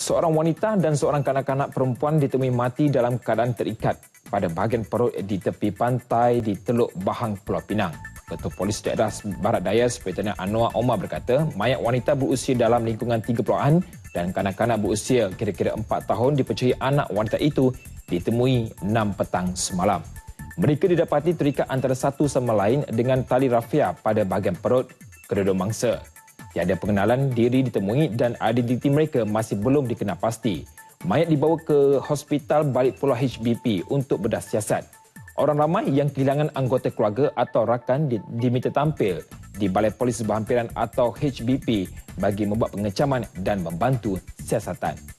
Seorang wanita dan seorang kanak-kanak perempuan ditemui mati dalam keadaan terikat pada bahagian perut di tepi pantai di Teluk Bahang, Pulau Pinang. Ketua Polis Daerah Barat Daya Sepetena Anwar Omar berkata, mayat wanita berusia dalam lingkungan 30-an dan kanak-kanak berusia kira-kira 4 tahun dipercayai anak wanita itu ditemui 6 petang semalam. Mereka didapati terikat antara satu sama lain dengan tali rafia pada bahagian perut kedua-dua mangsa. Tiada pengenalan diri ditemui dan identiti mereka masih belum dikenal pasti. Mayat dibawa ke Hospital Balik Pulau HBP untuk bedah siasat. Orang ramai yang kehilangan anggota keluarga atau rakan diminta tampil di Balai Polis Berhampiran atau HBP bagi membuat pengecaman dan membantu siasatan.